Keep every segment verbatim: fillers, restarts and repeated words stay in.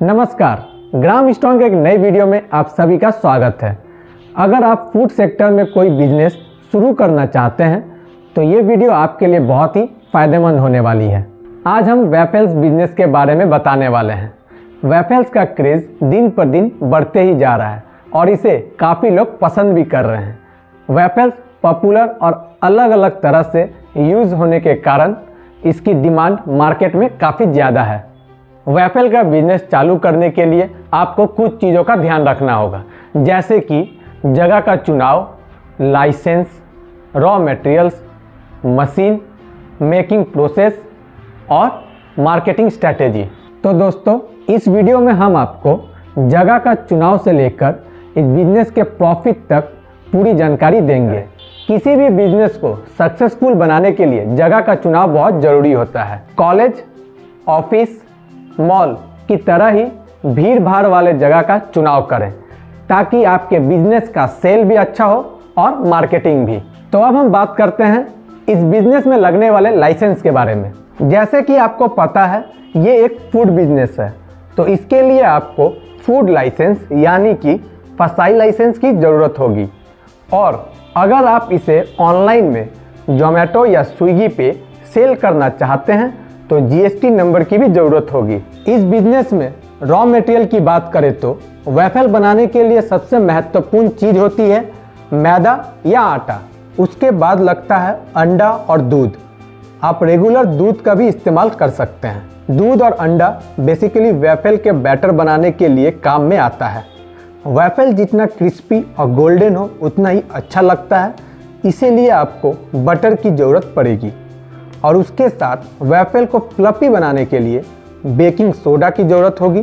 नमस्कार, ग्राम स्ट्रॉन्ग के एक नई वीडियो में आप सभी का स्वागत है। अगर आप फूड सेक्टर में कोई बिजनेस शुरू करना चाहते हैं तो ये वीडियो आपके लिए बहुत ही फ़ायदेमंद होने वाली है। आज हम वेफल्स बिजनेस के बारे में बताने वाले हैं। वेफल्स का क्रेज़ दिन पर दिन बढ़ते ही जा रहा है और इसे काफ़ी लोग पसंद भी कर रहे हैं। वेफल्स पॉपुलर और अलग अलग तरह से यूज़ होने के कारण इसकी डिमांड मार्केट में काफ़ी ज़्यादा है। वेफल का बिजनेस चालू करने के लिए आपको कुछ चीज़ों का ध्यान रखना होगा, जैसे कि जगह का चुनाव, license, raw materials, machine, making process और मार्केटिंग स्ट्रैटेजी। तो दोस्तों, इस वीडियो में हम आपको जगह का चुनाव से लेकर इस बिजनेस के प्रॉफिट तक पूरी जानकारी देंगे। किसी भी बिजनेस को सक्सेसफुल बनाने के लिए जगह का चुनाव बहुत ज़रूरी होता है। कॉलेज, ऑफिस, मॉल की तरह ही भीड़ भाड़ वाले जगह का चुनाव करें ताकि आपके बिजनेस का सेल भी अच्छा हो और मार्केटिंग भी। तो अब हम बात करते हैं इस बिजनेस में लगने वाले लाइसेंस के बारे में। जैसे कि आपको पता है ये एक फूड बिजनेस है, तो इसके लिए आपको फूड लाइसेंस यानी कि फसाई लाइसेंस की ज़रूरत होगी। और अगर आप इसे ऑनलाइन में जोमेटो या स्विगी पे सेल करना चाहते हैं तो जीएसटी नंबर की भी ज़रूरत होगी। इस बिजनेस में रॉ मटेरियल की बात करें तो वेफल बनाने के लिए सबसे महत्वपूर्ण चीज़ होती है मैदा या आटा। उसके बाद लगता है अंडा और दूध। आप रेगुलर दूध का भी इस्तेमाल कर सकते हैं। दूध और अंडा बेसिकली वेफल के बैटर बनाने के लिए काम में आता है। वेफल जितना क्रिस्पी और गोल्डन हो उतना ही अच्छा लगता है, इसीलिए आपको बटर की ज़रूरत पड़ेगी। और उसके साथ वेफल को फ्लफी बनाने के लिए बेकिंग सोडा की ज़रूरत होगी।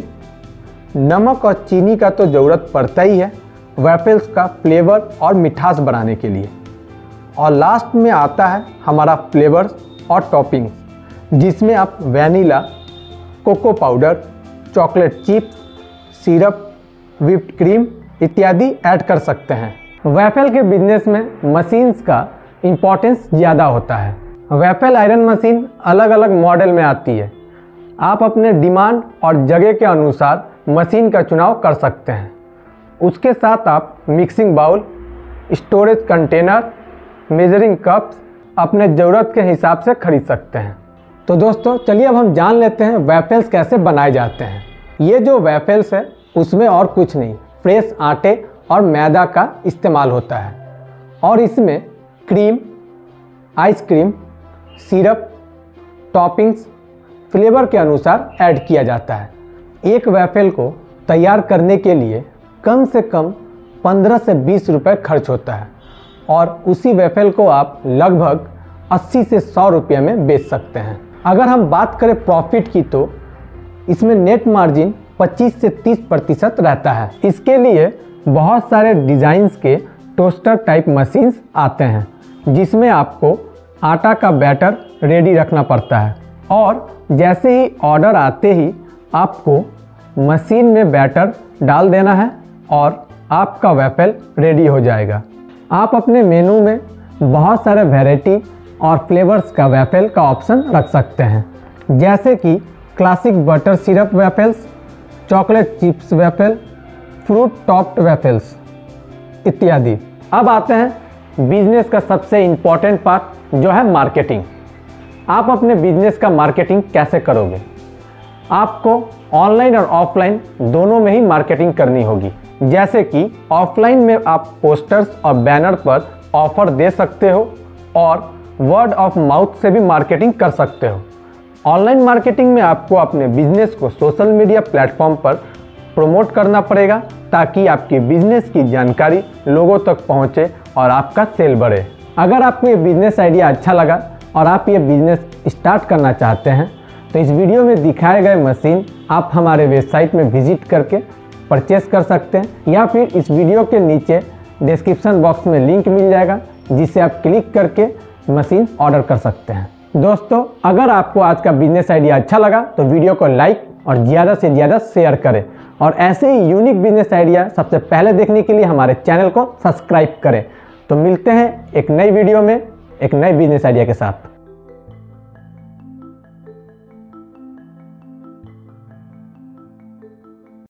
नमक और चीनी का तो ज़रूरत पड़ता ही है वेफल्स का फ्लेवर और मिठास बढ़ाने के लिए। और लास्ट में आता है हमारा फ्लेवर्स और टॉपिंग्स, जिसमें आप vanilla, cocoa powder, chocolate chips, syrup, whipped cream इत्यादि ऐड कर सकते हैं। वेफल के बिजनेस में मशीन्स का इम्पोर्टेंस ज़्यादा होता है। वेफल आयरन मशीन अलग अलग मॉडल में आती है। आप अपने डिमांड और जगह के अनुसार मशीन का चुनाव कर सकते हैं। उसके साथ आप mixing bowl, storage container, measuring cups अपने ज़रूरत के हिसाब से खरीद सकते हैं। तो दोस्तों, चलिए अब हम जान लेते हैं वेफल्स कैसे बनाए जाते हैं। ये जो वेफल्स है उसमें और कुछ नहीं, फ्रेश आटे और मैदा का इस्तेमाल होता है और इसमें cream, ice cream, syrup, toppings flavour के अनुसार ऐड किया जाता है। एक वेफल को तैयार करने के लिए कम से कम पंद्रह से बीस रुपए खर्च होता है और उसी वेफल को आप लगभग अस्सी से सौ रुपये में बेच सकते हैं। अगर हम बात करें प्रॉफिट की तो इसमें नेट मार्जिन पच्चीस से तीस प्रतिशत रहता है। इसके लिए बहुत सारे डिज़ाइंस के टोस्टर टाइप मशीन्स आते हैं जिसमें आपको आटा का बैटर रेडी रखना पड़ता है और जैसे ही ऑर्डर आते ही आपको मशीन में बैटर डाल देना है और आपका वेफल रेडी हो जाएगा। आप अपने मेनू में बहुत सारे वैरायटी और फ्लेवर्स का वेफल का ऑप्शन रख सकते हैं, जैसे कि classic butter syrup waffles, chocolate chips waffle, fruit topped waffles इत्यादि। अब आते हैं बिजनेस का सबसे इम्पॉर्टेंट पार्ट जो है मार्केटिंग। आप अपने बिजनेस का मार्केटिंग कैसे करोगे? आपको ऑनलाइन और ऑफलाइन दोनों में ही मार्केटिंग करनी होगी। जैसे कि ऑफलाइन में आप पोस्टर्स और बैनर पर ऑफर दे सकते हो और वर्ड ऑफ माउथ से भी मार्केटिंग कर सकते हो। ऑनलाइन मार्केटिंग में आपको अपने बिजनेस को सोशल मीडिया प्लेटफॉर्म पर प्रमोट करना पड़ेगा ताकि आपकी बिजनेस की जानकारी लोगों तक पहुंचे और आपका सेल बढ़े। अगर आपको ये बिजनेस आइडिया अच्छा लगा और आप ये बिजनेस स्टार्ट करना चाहते हैं तो इस वीडियो में दिखाए गए मशीन आप हमारे वेबसाइट में विजिट करके परचेस कर सकते हैं या फिर इस वीडियो के नीचे डिस्क्रिप्शन बॉक्स में लिंक मिल जाएगा जिसे आप क्लिक करके मशीन ऑर्डर कर सकते हैं। दोस्तों, अगर आपको आज का बिजनेस आइडिया अच्छा लगा तो वीडियो को लाइक और ज़्यादा से ज़्यादा शेयर करें और ऐसे ही यूनिक बिजनेस आइडिया सबसे पहले देखने के लिए हमारे चैनल को सब्सक्राइब करें। तो मिलते हैं एक नई वीडियो में एक नए बिजनेस आइडिया के साथ।